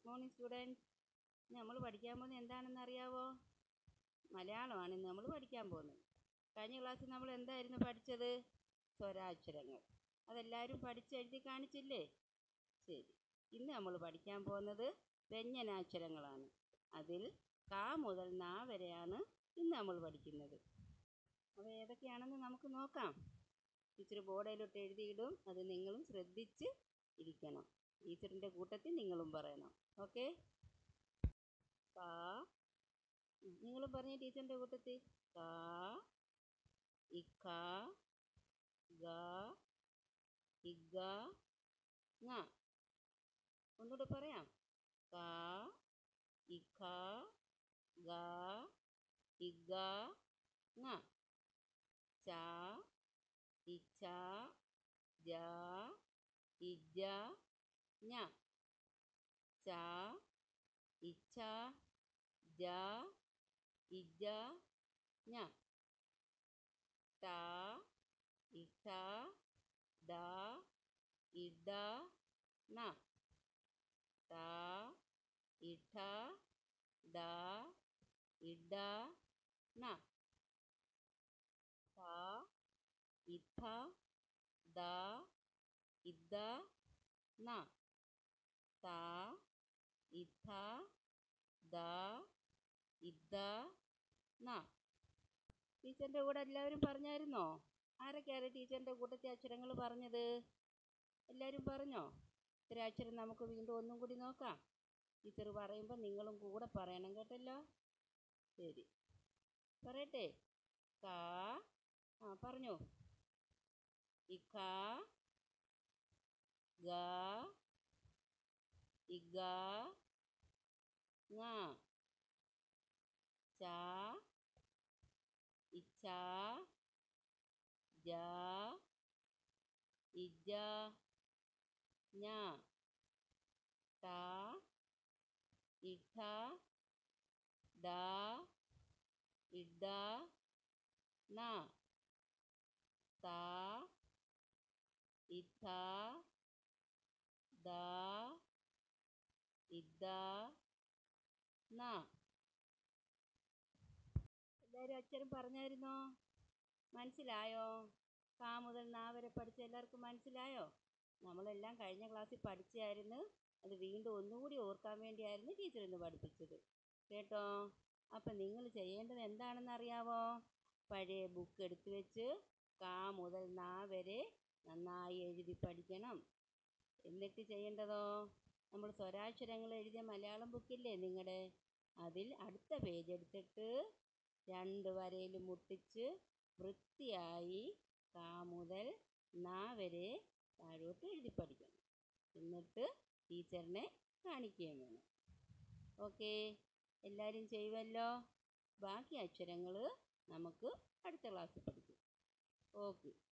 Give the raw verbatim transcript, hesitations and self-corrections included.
Good morning students. നമ്മൾ പഠിക്കാൻ പോകുന്നത് എന്താണെന്ന് അറിയാവോ? മലയാളമാണ് ഇന്ന് നമ്മൾ പഠിക്കാൻ പോകുന്നത്. കഴിഞ്ഞ ക്ലാസ്സിൽ നമ്മൾ എന്തായിരുന്നു പഠിച്ചത്? സ്വരാക്ഷരങ്ങൾ. അതെല്ലാവരും പഠിച്ചെഴുതി കാണിച്ചില്ലേ? ശരി. ഇന്ന് നമ്മൾ പഠിക്കാൻ പോകുന്നത് വ്യഞ്ജനാക്ഷരങ്ങളാണ്. അതിൽ ക മുതൽ നാ വരെയാണ് ഇന്ന് നമ്മൾ പഠിക്കുന്നത്. അവ ഏതൊക്കെയാണെന്ന് നമുക്ക് നോക്കാം. ടീച്ചർ ബോർഡിലോട്ട് എഴുതിയിടും. അത് നിങ്ങളും ശ്രദ്ധിച്ച് ഇരിക്കണം. ടീച്ചറിൻ്റെ കൂട്ടത്തിൽ നിങ്ങളും പറയണം. ഓക്കെ? കാ, നിങ്ങളും പറഞ്ഞ ടീച്ചറിൻ്റെ കൂട്ടത്തിൽ. കാ, ഇക്ക, ഗ, ഇഗ, ങ. ഒന്നുകൂടെ പറയാം. കാ, ഇക്ക, ഗ, ഇഗ, ങ. ച, ഇച്ച, ജ, ഇജ, ഞ. ച, ഇച്ച, ജ, ഇജ, ഞ. ട, ഇട്ട, ഡ, ഇഡ, ണ. ട, ഇട്ട, ഡ, ഇഡ, ണ. ട, ഇട്ട, ഡ, ഇദ, ണ. ട, ഇട്ട, ഡ, ഇദ, ണ. ടീച്ചറിൻ്റെ കൂടെ എല്ലാവരും പറഞ്ഞായിരുന്നോ? ആരൊക്കെയാണ് ടീച്ചറിൻ്റെ കൂട്ടത്തിൽ അക്ഷരങ്ങൾ പറഞ്ഞത്? എല്ലാവരും പറഞ്ഞോ? ഇത്ര അക്ഷരം നമുക്ക് വീണ്ടും ഒന്നും കൂടി നോക്കാം. ടീച്ചർ പറയുമ്പോൾ നിങ്ങളും കൂടെ പറയണം കേട്ടല്ലോ. ശരി, പറയട്ടെ. കാ, ആ പറഞ്ഞോ. ഇക്ക, ഗ, ഇഗ, ങ. ച, ഇച്ച, ജ, ഇജ, ഞ. ട, ഇട്ട, ഡ, ഇഡ, ണ. ട, ഇട്ട, ഡ, ഇദ, ണ. എല്ലാവരും അക്ഷരം പറഞ്ഞായിരുന്നോ? മനസ്സിലായോ? കാ മുതൽ നാ വരെ പഠിച്ച എല്ലാവർക്കും മനസ്സിലായോ? നമ്മളെല്ലാം കഴിഞ്ഞ ക്ലാസ്സിൽ പഠിച്ചായിരുന്നു. അത് വീണ്ടും ഒന്നുകൂടി ഓർക്കാൻ വേണ്ടിയായിരുന്നു ടീച്ചർ ഇന്ന് പഠിപ്പിച്ചത്. കേട്ടോ? അപ്പം നിങ്ങൾ ചെയ്യേണ്ടത് എന്താണെന്ന് അറിയാവോ? പഴയ ബുക്ക് എടുത്ത് വെച്ച് കാ മുതൽ നാ വരെ നന്നായി എഴുതി പഠിക്കണം. എന്നിട്ട് ചെയ്യേണ്ടതോ, നമ്മൾ സ്വരാക്ഷരങ്ങൾ എഴുതിയ മലയാളം ബുക്കില്ലേ നിങ്ങളുടെ, അതിൽ അടുത്ത പേജ് എടുത്തിട്ട് രണ്ട് വരയിൽ മുട്ടിച്ച് വൃത്തിയായി കാ മുതൽ നാ വരെ താഴോട്ട് എഴുതി പഠിക്കണം. എന്നിട്ട് ടീച്ചറിനെ കാണിക്കുകയും വേണം. ഓക്കെ? എല്ലാവരും ചെയ്യുമല്ലോ? ബാക്കി അക്ഷരങ്ങൾ നമുക്ക് അടുത്ത ക്ലാസ്സിൽ പഠിക്കും. ഓക്കെ.